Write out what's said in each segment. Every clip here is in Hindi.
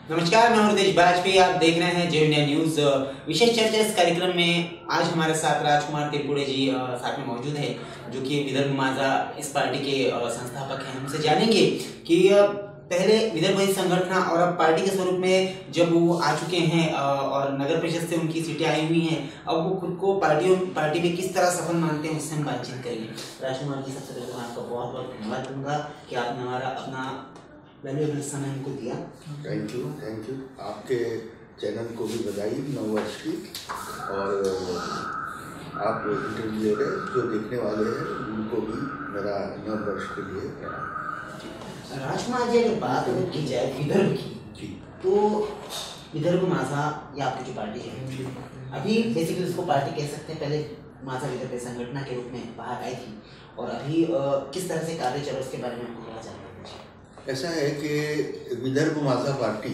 नमस्कार, मैं हृदय वाजपेयी। आप देख रहे हैं जे इंडिया न्यूज। विशेष चर्चा इस कार्यक्रम में आज हमारे साथ राजकुमार त्रिपुरे जी साथ में मौजूद है, जो कि विदर्भ माझा इस पार्टी के संस्थापक हैं। हमसे जानेंगे कि पहले विदर्भ संगठन और अब पार्टी के स्वरूप में जब वो आ चुके हैं और नगर परिषद से उनकी सीटें आई हुई हैं, अब वो खुद को पार्टी में किस तरह सफल मानते हैं, उससे हम बातचीत करेंगे। राजकुमार जी, सबसे पहले मैं आपका बहुत बहुत धन्यवाद दूंगा कि आपने हमारा अपना वैल्यूएबल समय हमको दिया। Thank you. आपके चैनल को भी बधाई नववर्ष की, और आप इंटरव्यू ले रहे जो देखने वाले हैं उनको भी मेरा नववर्ष के लिए प्रणाम। राजकुमार जी, अगर बात की जाए विदर्भ की, तो विदर्भ माझा ये आपकी जो पार्टी है, अभी बेसिकली उसको पार्टी कह सकते हैं। पहले माझा विदर्भ संगठन के रूप में बाहर आई थी, और अभी किस तरह से कार्य चल रहा है उसके बारे में हमको थोड़ा जानना है। ऐसा है कि विदर्भ माझा पार्टी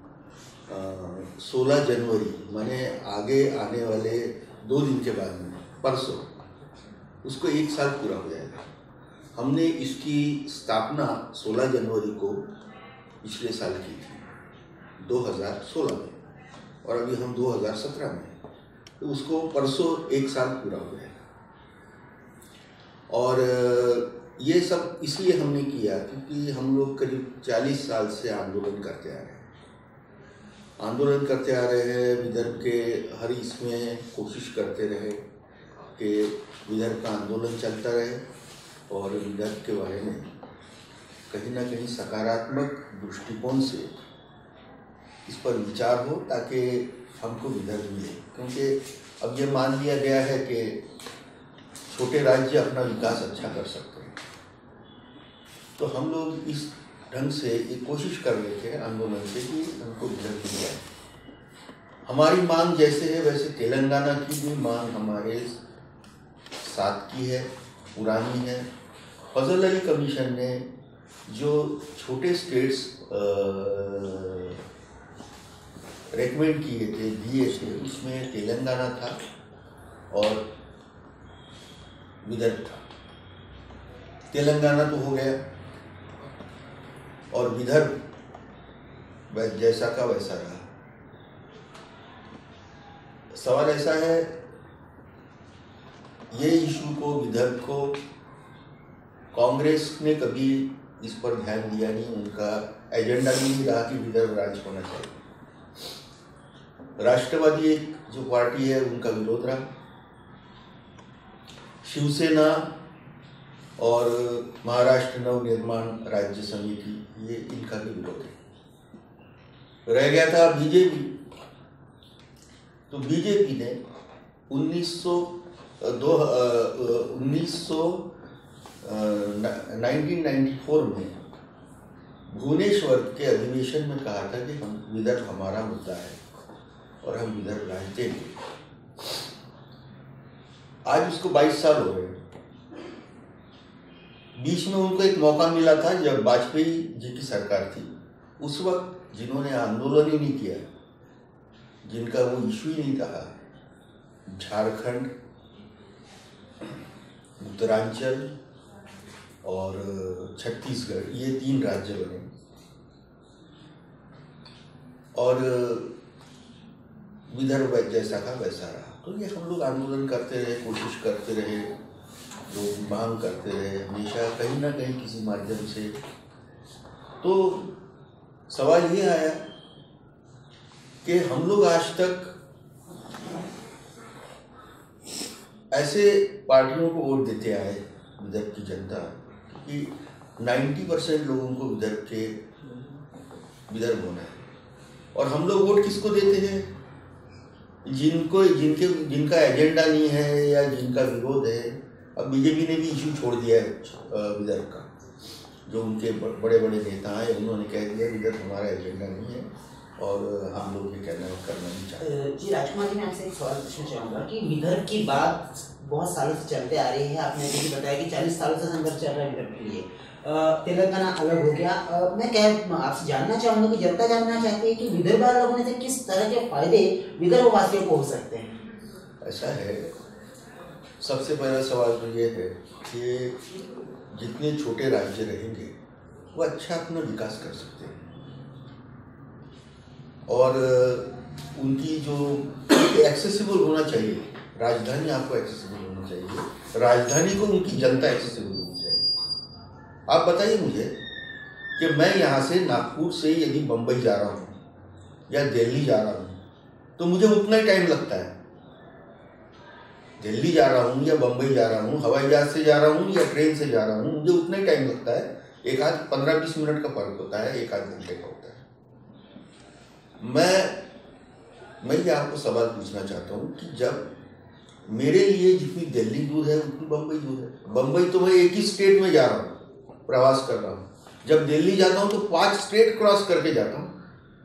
16 जनवरी माने आगे आने वाले 2 दिन के बाद में परसों उसको 1 साल पूरा हो जाएगा। हमने इसकी स्थापना 16 जनवरी को पिछले साल की थी 2016 में, और अभी हम 2017 में, तो उसको परसों 1 साल पूरा हो जाएगा। और ये सब इसलिए हमने किया क्योंकि हम लोग करीब 40 साल से आंदोलन करते आ रहे हैं। विदर्भ के हर इसमें कोशिश करते रहे कि विदर्भ का आंदोलन चलता रहे और विदर्भ के बारे में कहीं ना कहीं सकारात्मक दृष्टिकोण से इस पर विचार हो, ताकि हमको विदर्भ मिले। क्योंकि अब ये मान लिया गया है कि छोटे राज्य अपना विकास अच्छा कर सकते हैं, तो हम लोग इस ढंग से एक कोशिश कर रहे थे आंदोलन से कि हमको विदर्भ मिल जाए। हमारी मांग जैसे है वैसे तेलंगाना की भी मांग हमारे साथ की है, पुरानी है। फजल अली कमीशन ने जो छोटे स्टेट्स रेकमेंड किए थे, दिए थे, उसमें तेलंगाना था और विदर्भ था। तेलंगाना तो हो गया और विदर्भ जैसा का वैसा रहा। सवाल ऐसा है, ये इशू को, विदर्भ को, कांग्रेस ने कभी इस पर ध्यान दिया नहीं। उनका एजेंडा नहीं रहा कि विदर्भ राज्य होना चाहिए। राष्ट्रवादी एक जो पार्टी है उनका विरोध रहा। शिवसेना और महाराष्ट्र नवनिर्माण राज्य समिति, ये इनका भी विरोध है। रह गया था बीजेपी। तो बीजेपी ने 1994 में भुवनेश्वर के अधिवेशन में कहा था कि हम विदर्भ हमारा मुद्दा है और हम विदर्भ राज्य देंगे। आज उसको 22 साल हो गए। बीच में उनको एक मौका मिला था जब वाजपेयी जी की सरकार थी। उस वक्त जिन्होंने आंदोलन ही नहीं किया, जिनका वो इशू ही नहीं था, झारखंड, उत्तरांचल और छत्तीसगढ़, ये 3 राज्य बने। और विदर्भ जैसा का वैसा रहा। तो ये हम लोग आंदोलन करते रहे, कोशिश करते रहे, लोग मांग करते रहे, हमेशा कहीं ना कहीं किसी माध्यम से। तो सवाल ये आया कि हम लोग आज तक ऐसे पार्टियों को वोट देते आए, विदर्भ की जनता, कि 90% लोगों को विदर्भ होना है। और हम लोग वोट किसको देते हैं? जिनका एजेंडा नहीं है या जिनका विरोध है। अब बीजेपी ने भी इशू छोड़ दिया है विदर्भ का। जो उनके बड़े बड़े नेता हैं उन्होंने कह दिया विदर्भ हमारा एजेंडा नहीं है और हम लोग ये करना नहीं चाहते। जी राजकुमार जी, मैं आपसे एक सवाल पूछना चाहूँगा कि विदर्भ की बात बहुत सालों से चलते आ रही है। आपने अभी बताया कि 40 सालों से संघर्ष चल रहा है विदर्भ के लिए। तेलंगाना अलग हो गया। मैं आपसे जानना चाहूँगा कि जनता जानना चाहती है कि विदर्भ अलग होने से किस तरह के फायदे विदर्भ वासियों को हो सकते हैं। ऐसा है, सबसे पहला सवाल तो ये है कि जितने छोटे राज्य रहेंगे वो अच्छा अपना विकास कर सकते हैं। और उनकी जो एक्सेसिबल होना चाहिए, राजधानी आपको एक्सेसिबल होनी चाहिए, राजधानी को उनकी जनता एक्सेसिबल होनी चाहिए। आप बताइए मुझे कि मैं यहाँ से नागपुर से यदि बम्बई जा रहा हूँ या दिल्ली जा रहा हूँ तो मुझे उतना ही टाइम लगता है। दिल्ली जा रहा हूँ या बम्बई जा रहा हूँ, हवाई जहाज से जा रहा हूँ या ट्रेन से जा रहा हूँ, मुझे उतना ही टाइम लगता है। एक आध 15-20 मिनट का फर्क होता है, एक आध घंटे का होता है। मैं ये आपको सवाल पूछना चाहता हूँ कि जब मेरे लिए जितनी दिल्ली दूर है उतनी बम्बई दूर है। बम्बई तो मैं एक ही स्टेट में जा रहा हूँ, प्रवास कर रहा हूँ। जब दिल्ली जाता हूँ तो 5 स्टेट क्रॉस करके जाता हूँ।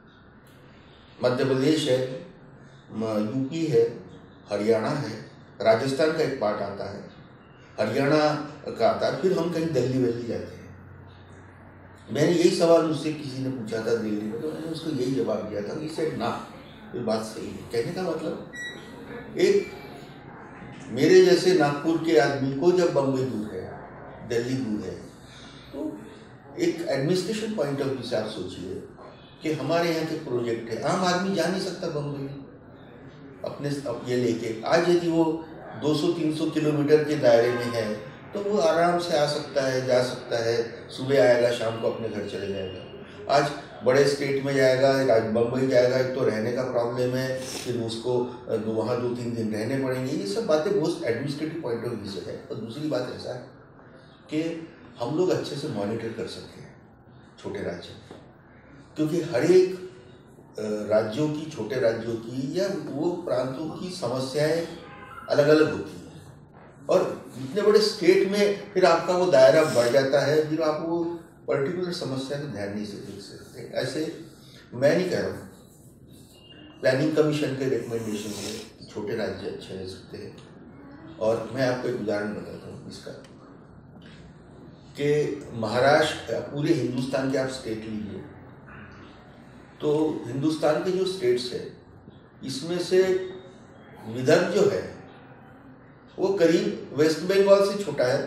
मध्य प्रदेश है, यूपी है, हरियाणा है, राजस्थान का एक पार्ट आता है, हरियाणा का आता है, फिर हम कहीं दिल्ली वैली जाते हैं। मैंने यही सवाल मुझसे किसी ने पूछा था दिल्ली में, तो मैंने उसको यही जवाब दिया था कि सेड ना, ये बात सही है। कहने का मतलब एक मेरे जैसे नागपुर के आदमी को जब बम्बई दूर है, दिल्ली दूर है, तो एक एडमिनिस्ट्रेशन पॉइंट ऑफ व्यू से आप सोचिए कि हमारे यहाँ के प्रोजेक्ट है, आम आदमी जा नहीं सकता बम्बई अपने ये लेके। आज यदि वो 200-300 किलोमीटर के दायरे में है तो वो आराम से आ सकता है, जा सकता है, सुबह आएगा, शाम को अपने घर चले जाएगा। आज बड़े स्टेट में जाएगा, बम्बई जाएगा, एक तो रहने का प्रॉब्लम है, फिर उसको वहाँ 2-3 दिन रहने पड़ेंगे। ये सब बातें बहुत एडमिनिस्ट्रेटिव पॉइंट ऑफ व्यू से है। और दूसरी बात ऐसा है कि हम लोग अच्छे से मॉनिटर कर सकते हैं छोटे राज्य, क्योंकि हर एक राज्यों की, छोटे राज्यों की या वो प्रांतों की समस्याएं अलग अलग होती हैं। और इतने बड़े स्टेट में फिर आपका वो दायरा बढ़ जाता है, फिर आप वो पर्टिकुलर समस्या को ध्यान नहीं से देख सकते। ऐसे मैं नहीं कह रहा हूँ, प्लानिंग कमीशन के रिकमेंडेशन से छोटे राज्य अच्छे रह सकते हैं। और मैं आपको एक उदाहरण बताता हूँ इसका कि महाराष्ट्र, पूरे हिंदुस्तान के आप स्टेट लीजिए, तो हिंदुस्तान के जो स्टेट्स है इसमें से विदर्भ जो है वो करीब वेस्ट बंगाल से छोटा है,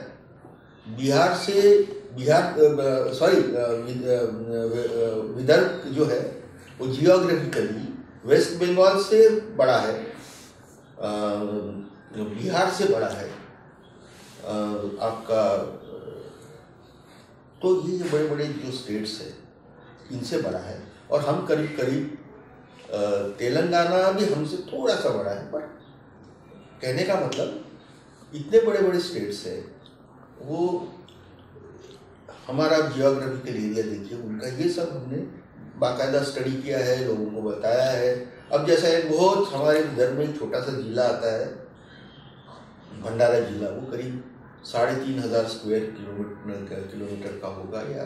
विदर्भ जो है वो जियोग्राफिकली वेस्ट बंगाल से बड़ा है, बिहार से बड़ा है आपका। तो ये बड़े बड़े जो स्टेट्स है इनसे बड़ा है। और हम करीब करीब तेलंगाना भी हमसे थोड़ा सा बड़ा है। पर कहने का मतलब इतने बड़े बड़े स्टेट्स है, वो हमारा जियोग्राफिकल एरिया देखिए उनका, ये सब हमने बाकायदा स्टडी किया है, लोगों को बताया है। अब जैसा एक बहुत हमारे विदर्भ में एक छोटा सा जिला आता है भंडारा जिला, वो करीब 3500 स्क्वायर किलोमीटर का होगा, या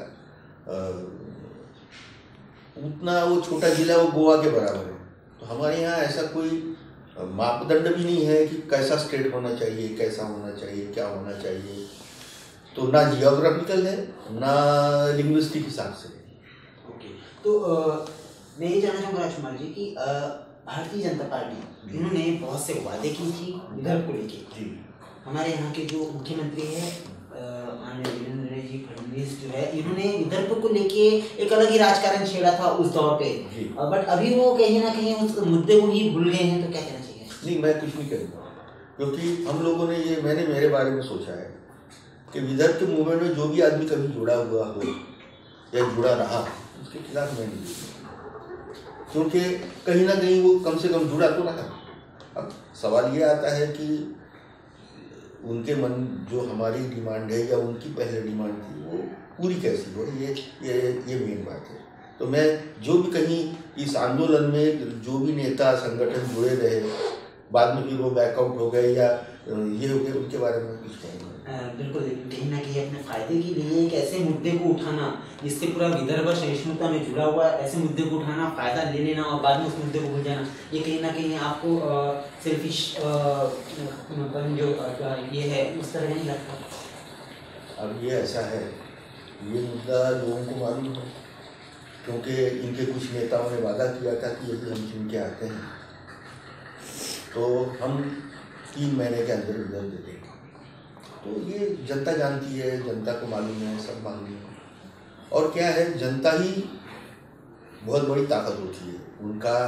उतना वो छोटा जिला, वो गोवा के बराबर है। तो हमारे यहाँ ऐसा कोई मापदंड भी नहीं है कि कैसा स्टेट होना चाहिए, कैसा होना चाहिए, क्या होना चाहिए। तो ना जियोग्राफिकल है ना लिंग्विस्टिक हिसाब से। ओके, तो मैं ये जानना चाहूँगा राजकुमार जी कि भारतीय जनता पार्टी इन्होंने बहुत से वादे की थी विदर्भ को लेके जी। हमारे यहाँ के जो मुख्यमंत्री है माननीय देवेंद्र जी फडणवीस जो है, इन्होंने विदर्भ को लेके एक अलग ही राजकारण छेड़ा था उस दौर पे, बट अभी वो कहीं ना कहीं उस मुद्दे को ही भूल गए हैं। तो क्या कहना चाहिए? नहीं, मैं कुछ नहीं करूँगा, क्योंकि हम लोगों ने ये, मैंने मेरे बारे में सोचा है कि विदर्भ के मूवमेंट में जो भी आदमी कभी जुड़ा हुआ हो या जुड़ा रहा, उसके खिलाफ मैं नहीं, क्योंकि कहीं ना कहीं वो कम से कम जुड़ा तो रहा। अब सवाल ये आता है कि उनके मन जो हमारी डिमांड है या उनकी पहले डिमांड थी वो पूरी कैसी हो, ये मेन बात है। तो मैं जो भी कहीं इस आंदोलन में जो भी नेता संगठन जुड़े रहे, बाद में फिर वो बैकआउट हो गए या ये हो गए, उनके बारे में कुछ कहूँगा। बिल्कुल, कहीं ना कहीं अपने फायदे के लिए एक ऐसे मुद्दे को उठाना जिससे पूरा विदर्भ सहिष्णुता में जुड़ा हुआ ऐसे मुद्दे को उठाना, फायदा ले लेना और बाद में उस मुद्दे को भूल जाना, ये कहीं ना कहीं आपको सेल्फिश जो ये है उस तरह नहीं लगता? अब ये ऐसा है, ये मुद्दा लोगों को मालूम है, क्योंकि इनके कुछ नेताओं ने वादा किया था कि यदि हम चुन के आते हैं तो हम 3 महीने के अंदर रिजल्ट दे देंगे। तो ये जनता जानती है, जनता को मालूम है, सब मालूम है। और क्या है, जनता ही बहुत बड़ी ताकत होती है। उनका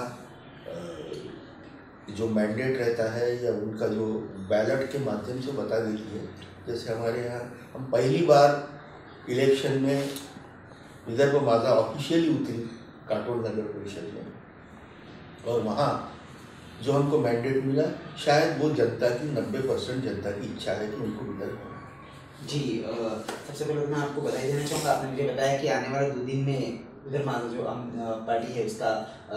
जो मैंडेट रहता है या उनका जो बैलेट के माध्यम से बता देती है। जैसे हमारे यहाँ हम पहली बार इलेक्शन में विदर्भ माझा ऑफिशियली उतरी काटोल नगर परिषद में, और वहाँ जो हमको मैंडेट मिला, शायद वो जनता की 90% जनता की इच्छा है कि उनको विदर्भ। जी सबसे पहले मैं आपको बधाई देना चाहूँगा। आपने मुझे बताया कि आने वाले 2 दिन में विदर्भ माझा जो पार्टी है उसका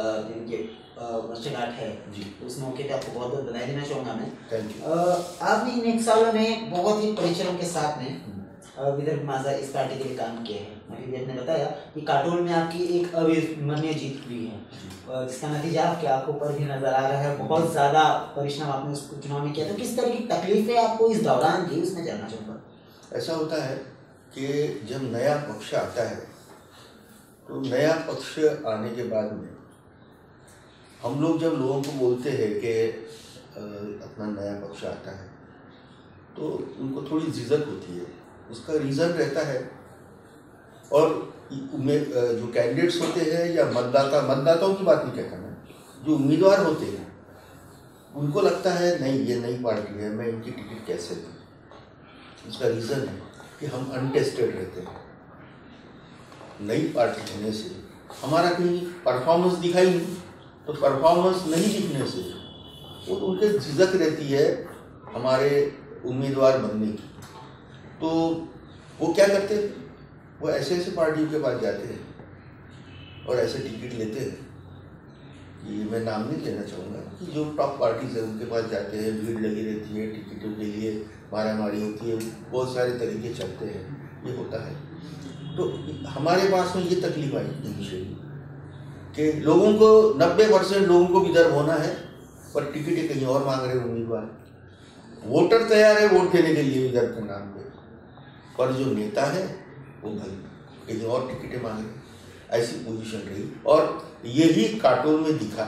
वर्षगांठ है जी, उस मौके पे आपको बहुत बहुत बधाई देना चाहूँगा मैं। Thank you. आपने इन 1 सालों में बहुत ही परिश्रम के साथ में विदर्भ माझा इस पार्टी के लिए काम किया है। अभी आपने बताया कि काटोल में आपकी एक अविस्मरणीय जीत हुई है, जिसका नतीजा आपके आंखों पर भी नजर आ रहा है। बहुत ज़्यादा परिश्रम आपने उस चुनाव में किया, तो किस तरह की तकलीफें आपको इस दौरान दी, उसमें जानना चाहूँगा। ऐसा होता है कि जब नया पक्ष आता है तो नया पक्ष आने के बाद में हम लोग जब लोगों को बोलते हैं कि अपना नया पक्ष आता है तो उनको थोड़ी झिझक होती है। उसका रीज़न रहता है, और जो कैंडिडेट्स होते हैं या मतदाताओं की बात नहीं कहता मैं, जो उम्मीदवार होते हैं उनको लगता है नहीं ये नई पार्टी है, मैं इनकी टिकट कैसे दूँ। उसका रीज़न है कि हम अनटेस्टेड रहते हैं। नई पार्टी होने से हमारा कहीं परफॉर्मेंस दिखाई नहीं, तो परफॉर्मेंस नहीं दिखने से वो उनके झिझक रहती है हमारे उम्मीदवार बनने की। तो वो क्या करते हैं, वो ऐसे ऐसे पार्टियों के पास जाते हैं और ऐसे टिकट लेते हैं। ये मैं नाम नहीं लेना चाहूँगा कि जो टॉप पार्टीज है उनके पास जाते हैं, भीड़ लगी रहती है, टिकटों के लिए मारामारी होती है, बहुत सारे तरीके चलते हैं, ये होता है। तो हमारे पास में ये तकलीफ आई इनिशियली कि लोगों को 90% लोगों को विदर्भ होना है, पर टिकटें कहीं और मांग रहे उम्मीदवार। वोटर तैयार है वोट देने के लिए विदर्भ के नाम पे, पर जो नेता है वो भाई कहीं और टिकटें मांग रहे। ऐसी पोजीशन रही, और यही काटोल में दिखा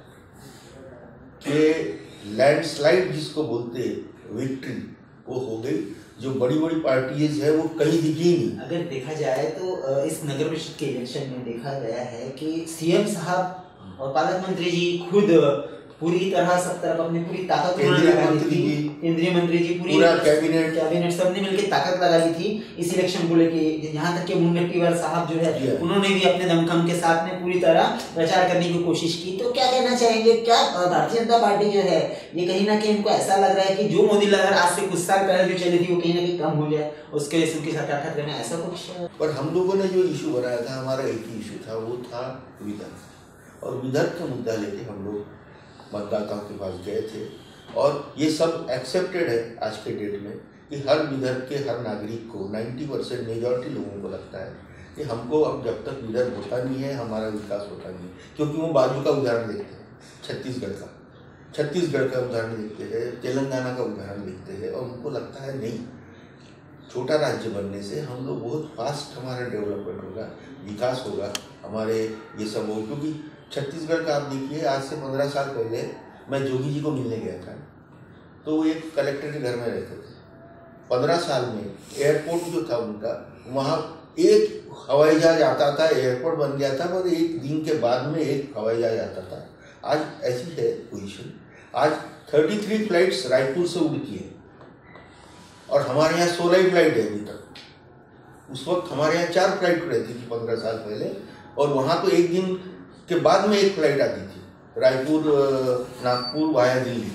कि लैंडस्लाइड जिसको बोलते विक्ट्री वो हो गई। जो बड़ी बड़ी पार्टीज है वो कहीं दिखी नहीं। अगर देखा जाए तो इस नगर परिषद के इलेक्शन में देखा गया है कि सीएम साहब और पालक मंत्री जी खुद पूरी तरह सब तरफ अपनी पूरी ताकत केंद्रीय मंत्री जी पूरा कैबिनेट सबने मिलकर ताकत लगा ली थी इस इलेक्शन को लेके। यहाँ तक कि मुनगंटीवार साहब जो है उन्होंने भी अपने दमखम के साथ में पूरी तरह प्रचार करने की कोशिश की। तो क्या कहना चाहेंगे, क्या भारतीय जनता पार्टी जो है ये कहीं ना कहीं इनको ऐसा लग रहा है कि जो मोदी लहर आज से कुछ साल पहले जो चली थी वो कहीं ना कहीं कम हो जाए, उसके वजह से उनकी सरकार खतरे में, ऐसा कुछ? पर हम लोगों ने जो इशू बनाया था, हमारा एक ही इशू था, वो था विदर्भ। और विदर्भ का मुद्दा लेके हम लोग मतदाताओं के पास गए थे, और ये सब एक्सेप्टेड है आज के डेट में कि हर विदर्भ के हर नागरिक को 90% मेजॉरिटी लोगों को लगता है कि हमको अब जब तक विदर्भ होता नहीं है हमारा विकास होता नहीं। क्योंकि वो बाजू का उदाहरण देखते हैं, छत्तीसगढ़ का उदाहरण देखते हैं, तेलंगाना का उदाहरण देखते हैं, और उनको लगता है नहीं, छोटा राज्य बनने से हम लोग बहुत फास्ट हमारा डेवलपमेंट होगा, विकास होगा, हमारे ये सब हो। क्योंकि छत्तीसगढ़ का आप देखिए, आज से 15 साल पहले मैं जोगी जी को मिलने गया था, तो वो एक कलेक्टर के घर में रहते थे। 15 साल में एयरपोर्ट जो था उनका, वहाँ एक हवाई जहाज आता था, एयरपोर्ट बन गया था, और एक दिन के बाद में एक हवाई जहाज आता था। आज ऐसी है पोजीशन, आज 33 फ्लाइट्स रायपुर से उड़ती है, और हमारे यहाँ 16 ही फ्लाइट है अभी तक। उस वक्त हमारे यहाँ 4 फ्लाइट रहती थी 15 साल पहले, और वहाँ तो एक दिन के बाद में एक फ्लाइट आती थी, रायपुर नागपुर वाया दिल्ली।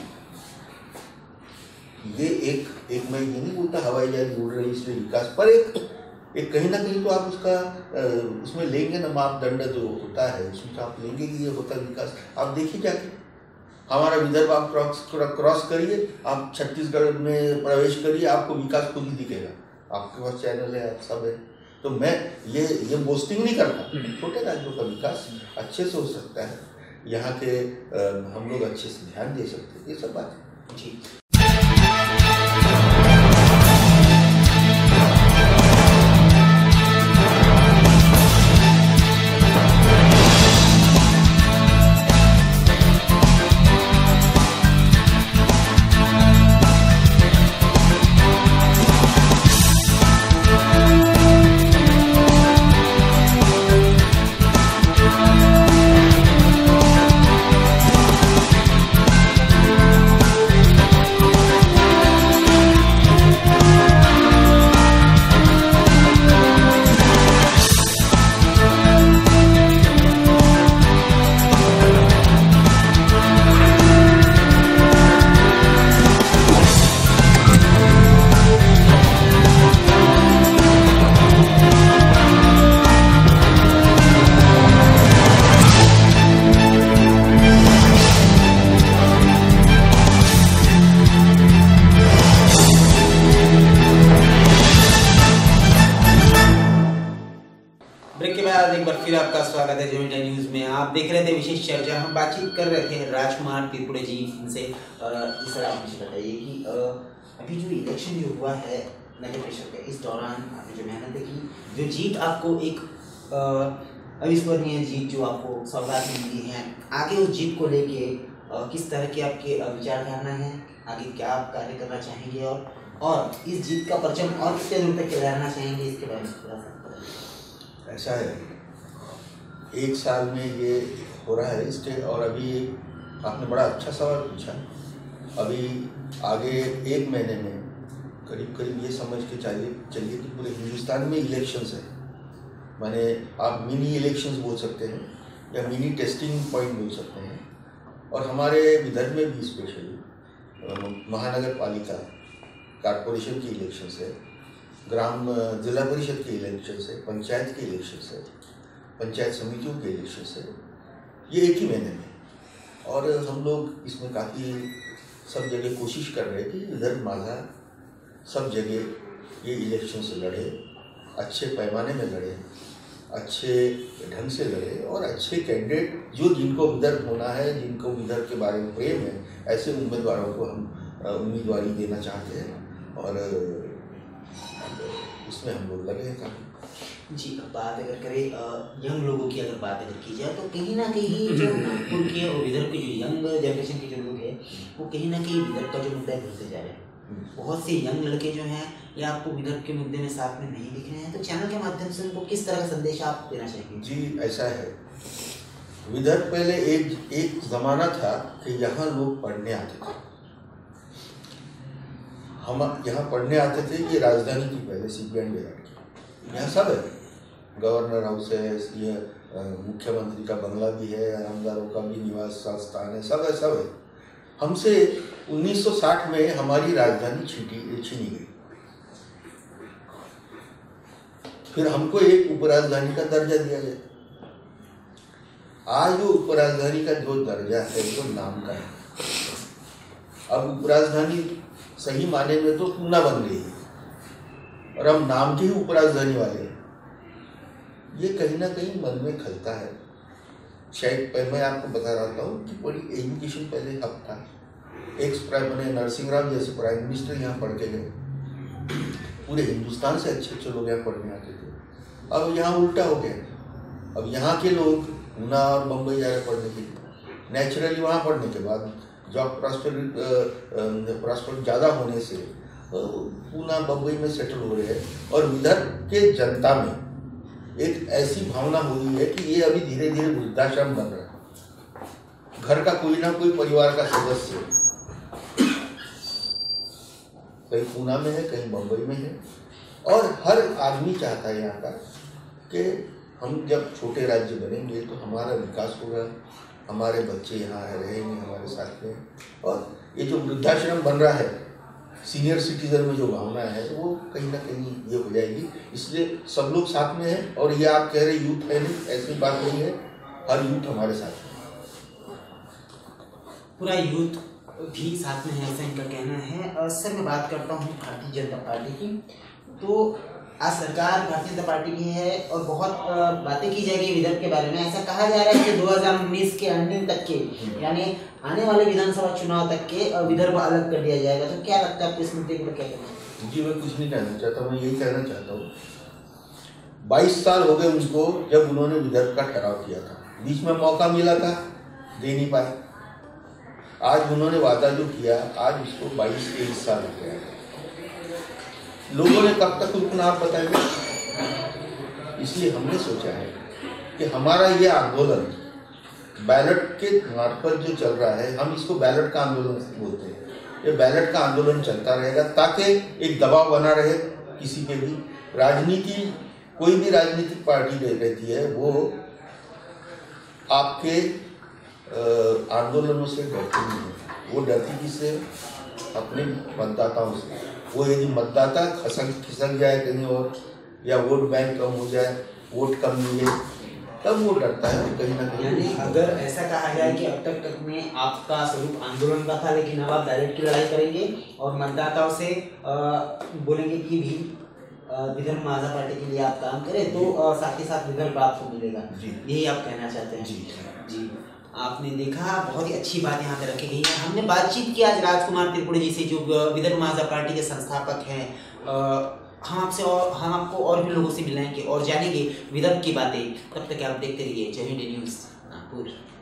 ये एक मैं ये नहीं बोलता हवाई जहाज उड़ रही इसलिए विकास, पर एक कहीं ना कहीं तो आप उसका उसमें लेंगे ना, मापदंड जो होता है उसमें तो आप लेंगे कि ये होता विकास। आप देखिए जाके हमारा विदर्भ आप क्रॉस करिए, आप छत्तीसगढ़ में प्रवेश करिए, आपको विकास खुद ही दिखेगा। आपके पास चैनल है, सब है। तो मैं ये बोस्टिंग नहीं करता, छोटे राज्यों का विकास अच्छे से हो सकता है, यहाँ के हम लोग अच्छे से ध्यान दे सकते हैं, ये सब बात है जी। स्वागत है जो इंडिया न्यूज़ में। आप देख रहे थे विशेष चर्चा। हम बातचीत कर रहे थे राजकुमार त्रिपुरे जी से। सर आप मुझे बताइए कि अभी जो इलेक्शन जो हुआ है नगर परिषद का, इस दौरान आपने जो मेहनत देखी, जो जीत आपको एक अविस्मरणीय जीत जो आपको सौगात मिली है, आगे उस जीत को लेके किस तरह के आपके विचारधारा हैं, आगे क्या आप कार्य करना चाहेंगे और इस जीत का परचम और कितने दूर तक रहना चाहेंगे, इसके बारे में थोड़ा सा। ऐसा है, एक साल में ये हो रहा है इसके, और अभी आपने बड़ा अच्छा सवाल पूछा। अभी आगे एक महीने में करीब करीब ये समझ के चलिए कि पूरे हिंदुस्तान में इलेक्शंस है। माने आप मिनी इलेक्शंस बोल सकते हैं या मिनी टेस्टिंग पॉइंट बोल सकते हैं। और हमारे विदर्भ में भी स्पेशली महानगर पालिका कॉर्पोरेशन की इलेक्शंस है, जिला परिषद की इलेक्शंस है, पंचायत की इलेक्शंस है, पंचायत समितियों के इलेक्शंस है। ये एक ही महीने में, और हम लोग इसमें काफ़ी सब जगह कोशिश कर रहे हैं कि विदर्भ माझा सब जगह ये इलेक्शन से लड़े, अच्छे पैमाने में लड़े, अच्छे ढंग से लड़े, और अच्छे कैंडिडेट जिनको विदर्भ होना है, जिनको विदर्भ के बारे में प्रेम है, ऐसे उम्मीदवारों को हम उम्मीदवारी देना चाहते हैं। और इसमें हम लोग लगे हैं काफ़ी। जी, अब बात अगर करें यंग लोगों की, अगर बात अगर की जाए तो कहीं ना कहीं जो नागपुर के और विदर्भ के जो यंग जनरेशन के जो लोग हैं, वो कहीं ना कहीं विदर्भ का जो मुद्दा भूलते जा रहे हैं। बहुत से यंग लड़के जो हैं या आपको विदर्भ के मुद्दे में साथ में नहीं दिख रहे हैं, तो चैनल के माध्यम से उनको किस तरह का संदेश आप देना चाहेंगे? जी, ऐसा है, विदर्भ पहले एक ज़माना था कि यहाँ लोग पढ़ने आते थे। हम यहाँ पढ़ने आते थे। ये राजधानी थी पहले, CPN विराट की। यहाँ सब है, गवर्नर हाउस है, ये मुख्यमंत्री का बंगला भी है, आरामदारों का भी निवास स्थान है, सब है। हमसे 1960 में हमारी राजधानी छीनी गई। फिर हमको एक उपराजधानी का दर्जा दिया गया। आज वो उपराजधानी का जो दर्जा है वो नाम का है। अब उपराजधानी सही माने में तो पूना बन गई है, और हम नाम के ही उपराजधानी वाले हैं। ये कहीं ना कहीं मन में खलता है। शायद मैं आपको बता रहा हूँ कि बड़ी एजुकेशन पहले हब था। नरसिंह राव जैसे प्राइम मिनिस्टर यहाँ पढ़ के गए, पूरे हिंदुस्तान से अच्छे लोग यहाँ पढ़ने आते थे। अब यहाँ उल्टा हो गया। अब यहाँ के लोग पूना और मुंबई जा रहे पढ़ने के लिए। नेचुरली वहाँ पढ़ने के बाद जॉब प्रॉस्पेरिटी ज़्यादा होने से पूना मुंबई में सेटल हो रहे हैं। और विदर्भ के जनता में एक ऐसी भावना हो गई है कि ये अभी धीरे धीरे वृद्धाश्रम बन रहा है। घर का कोई ना कोई परिवार का सदस्य कहीं पूना में है, कहीं मुंबई में है, और हर आदमी चाहता है यहाँ का कि हम जब छोटे राज्य बनेंगे तो हमारा विकास होगा, हमारे बच्चे यहाँ रहेंगे हमारे साथ में। और ये जो वृद्धाश्रम बन रहा है, सीनियर सिटीजन में जो भावना है, वो कहीं ना कहीं ये हो जाएगी। इसलिए सब लोग साथ में हैं। और ये आप कह रहे यूथ है नहीं, ऐसी बात नहीं है, हर यूथ हमारे साथ है, पूरा यूथ भी साथ में है, ऐसा इनका कहना है। सर मैं बात करता हूँ भारतीय जनता पार्टी की। तो आज सरकार भारतीय जनता पार्टी की है और बहुत बातें की जाएगी विदर्भ के बारे में। ऐसा कहा जा रहा है कि 2019 के अंतिम तक के, यानी आने वाले विधानसभा चुनाव तक के विदर्भ अलग कर दिया जाएगा। तो क्या लगता है आपको इस मुद्दे पर क्या कहना है? जी, मैं कुछ नहीं कहना चाहता, मैं यही कहना चाहता हूँ 22 साल हो गए उनको जब उन्होंने विदर्भ का ठहराव किया था। बीच में मौका मिला था, दे नहीं पाए। आज उन्होंने वादा जो किया, आज उसको 22-23 साल हो गया। लोगों ने कब तक रुकना आप बताएंगे? इसलिए हमने सोचा है कि हमारा ये आंदोलन बैलेट के मार्फत जो चल रहा है, हम इसको बैलेट का आंदोलन बोलते हैं। ये बैलेट का आंदोलन चलता रहेगा ताकि एक दबाव बना रहे किसी पे भी। राजनीति, कोई भी राजनीतिक पार्टी रहती है, वो आपके आंदोलनों से डरती नहीं है। वो डरती किससे? अपने मतदाताओं से। वो यदि मतदाता खिसक जाए कहीं और, या वोट बैंक कम हो जाए, वोट कम मिले, तब वो डरता है कहीं ना कहीं। यानी अगर ऐसा कहा जाए कि अब तक में आपका स्वरूप आंदोलन का था, लेकिन अब आप डायरेक्ट की लड़ाई करेंगे और मतदाताओं से बोलेंगे कि भी विदर्भ माझा पार्टी के लिए आप काम करें तो साथ ही साथ विदर्भ आपको मिलेगा, यही आप कहना चाहते हैं? जी, आपने देखा बहुत ही अच्छी बात यहाँ पे रखी गई है। हमने बातचीत की आज राजकुमार त्रिपुरी जी से, जो विदर्भ माझा पार्टी के संस्थापक हैं। हम आपको और भी लोगों से मिलाएंगे और जानेंगे विदर्भ की बातें। तब तक आप देखते रहिए जय हिंद न्यूज़ नागपुर।